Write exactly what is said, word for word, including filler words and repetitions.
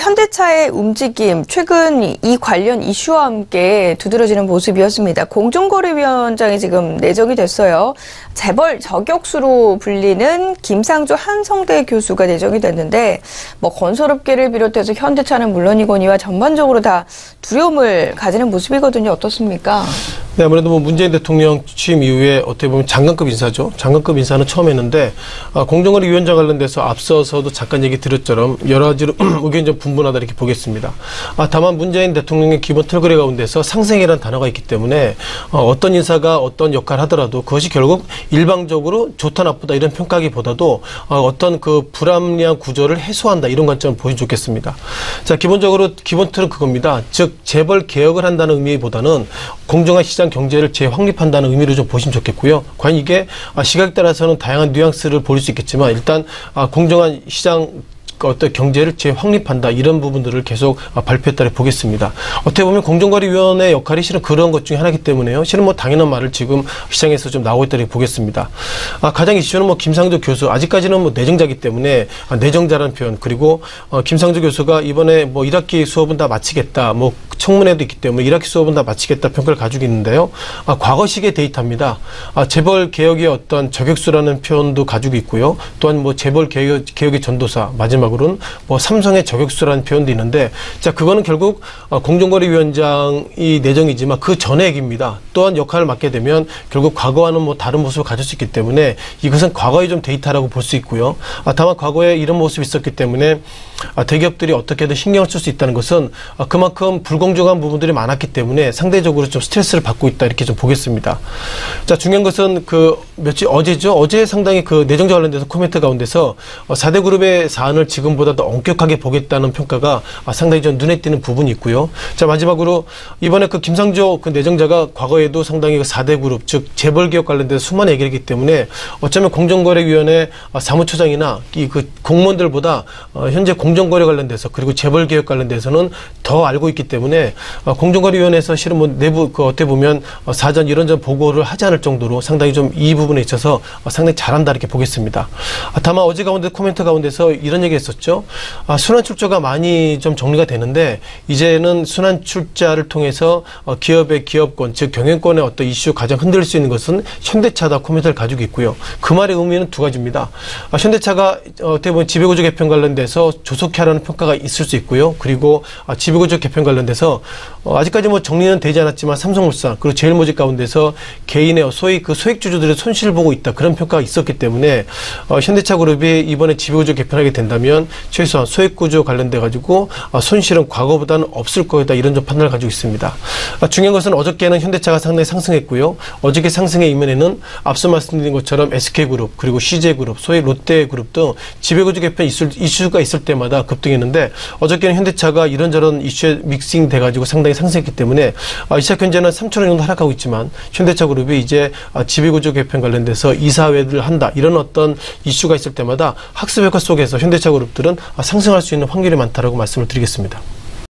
현대차의 움직임, 최근 이 관련 이슈와 함께 두드러지는 모습이었습니다. 공정거래위원장이 지금 내정이 됐어요. 재벌 저격수로 불리는 김상조 한성대 교수가 내정이 됐는데 뭐 건설업계를 비롯해서 현대차는 물론이거니와 전반적으로 다 두려움을 가지는 모습이거든요. 어떻습니까? 네, 아무래도 뭐 문재인 대통령 취임 이후에 어떻게 보면 장관급 인사죠. 장관급 인사는 처음 했는데 아, 공정거래위원장 관련돼서 앞서서도 잠깐 얘기 드렸처럼 여러 가지로 의견이 좀 분분하다 이렇게 보겠습니다. 아, 다만 문재인 대통령의 기본 틀거래 가운데서 상생이라는 단어가 있기 때문에 어, 어떤 인사가 어떤 역할을 하더라도 그것이 결국 일방적으로 좋다 나쁘다 이런 평가하기보다도 어, 어떤 그 불합리한 구조를 해소한다 이런 관점을 보여주면 좋겠습니다. 자, 기본적으로 기본 틀은 그겁니다. 즉 재벌 개혁을 한다는 의미보다는 공정한 시장 경제를 재확립한다는 의미로 좀 보시면 좋겠고요. 과연 이게 시각에 따라서는 다양한 뉘앙스를 보일 수 있겠지만 일단 공정한 시장 어떤 경제를 재확립한다 이런 부분들을 계속 발표에 따라 보겠습니다. 어떻게 보면 공정거래위원회 역할이 실은 그런 것 중에 하나이기 때문에요. 실은 뭐 당연한 말을 지금 시장에서 좀 나오고 있다고 보겠습니다. 아, 가장 이슈는 뭐 김상조 교수 아직까지는 뭐 내정자이기 때문에 아, 내정자라는 표현 그리고 어, 김상조 교수가 이번에 뭐 일 학기 수업은 다 마치겠다 뭐 청문회도 있기 때문에 일 학기 수업은 다 마치겠다 평가를 가지고 있는데요. 아, 과거식의 데이터입니다. 아, 재벌 개혁의 어떤 저격수라는 표현도 가지고 있고요. 또한 뭐 재벌 개혁, 개혁의 전도사 마지막 뭐 삼성의 저격수라는 표현도 있는데 자 그거는 결국 공정거래위원장이 내정이지만 그 전의 얘기입니다. 또한 역할을 맡게 되면 결국 과거와는 뭐 다른 모습을 가질 수 있기 때문에 이것은 과거의 좀 데이터라고 볼 수 있고요. 아, 다만 과거에 이런 모습이 있었기 때문에 아, 대기업들이 어떻게든 신경을 쓸 수 있다는 것은 아, 그만큼 불공정한 부분들이 많았기 때문에 상대적으로 좀 스트레스를 받고 있다 이렇게 좀 보겠습니다. 자 중요한 것은 그 며칠 어제죠. 어제 상당히 그 내정자 관련돼서 코멘트 가운데서 어, 사 대 그룹의 사안을 지금보다 더 엄격하게 보겠다는 평가가 상당히 좀 눈에 띄는 부분이 있고요. 자 마지막으로 이번에 그 김상조 그 내정자가 과거에도 상당히 그 사 대 그룹 즉 재벌 개혁 관련돼서 수많은 얘기를 했기 때문에 어쩌면 공정거래위원회 사무처장이나 이 그 공무원들보다 어 현재 공정거래 관련돼서 그리고 재벌 개혁 관련돼서는 더 알고 있기 때문에 어 공정거래위원회에서 실은 뭐 내부 그 어떻게 보면 어 사전 이런저런 보고를 하지 않을 정도로 상당히 좀 이 부분에 있어서 어 상당히 잘한다 이렇게 보겠습니다. 아, 다만 어제 가운데 코멘트 가운데서 이런 얘기 했었죠. 아, 순환 출자가 많이 좀 정리가 되는데 이제는 순환 출자를 통해서 어, 기업의 기업권 즉 경영권의 어떤 이슈 가장 흔들릴 수 있는 것은 현대차다 코멘트를 가지고 있고요. 그 말의 의미는 두 가지입니다. 아, 현대차가 어, 어떻게 보면 지배구조 개편 관련돼서 조속히 하라는 평가가 있을 수 있고요. 그리고 아, 지배구조 개편 관련돼서 어, 아직까지 뭐 정리는 되지 않았지만 삼성물산 그리고 제일모직 가운데서 개인의 소위 그 소액주주들의 손실을 보고 있다 그런 평가가 있었기 때문에 어, 현대차그룹이 이번에 지배구조 개편하게 된다면 최소한 소액구조 관련돼 가지고 아, 손실은 과거보다는 없을 거다 이런 좀 판단을 가지고 있습니다. 아, 중요한 것은 어저께는 현대차가 상당히 상승했고요. 어저께 상승의 이면에는 앞서 말씀드린 것처럼 에스케이그룹 그리고 씨제이그룹 소위 롯데그룹 등 지배구조 개편 있을, 이슈가 있을 때마다 급등했는데 어저께는 현대차가 이런저런 이슈에 믹싱 돼가지고 상당히 상승했기 때문에 아, 이 시각 현재는 삼천 원 정도 하락하고 있지만 현대차그룹이 이제 아, 지배구조 개편 관련돼서 이사회를 한다 이런 어떤 이슈가 있을 때마다 학습 효과 속에서 현대차그룹들은 아, 상승할 수 있는 확률이 많다라고 말씀을 드리겠습니다.